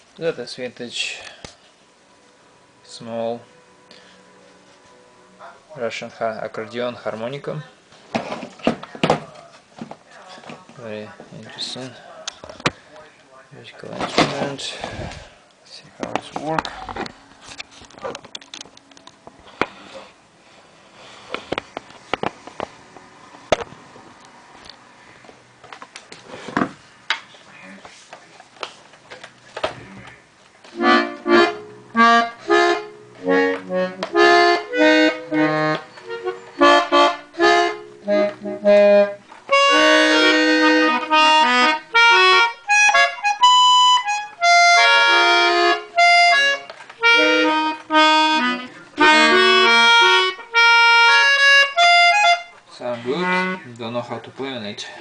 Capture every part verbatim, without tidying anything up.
That is vintage small Russian accordion harmonica. Very interesting musical instrument. Let's see how it works. Sound good, don't know how to play on it.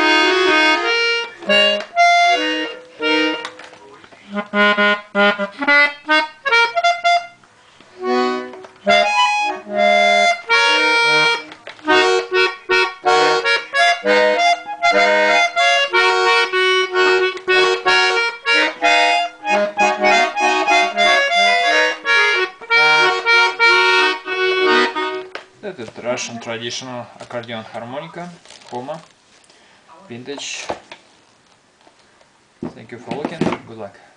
That is the Russian traditional accordion harmonica, HOMA, vintage. Thank you for looking, good luck.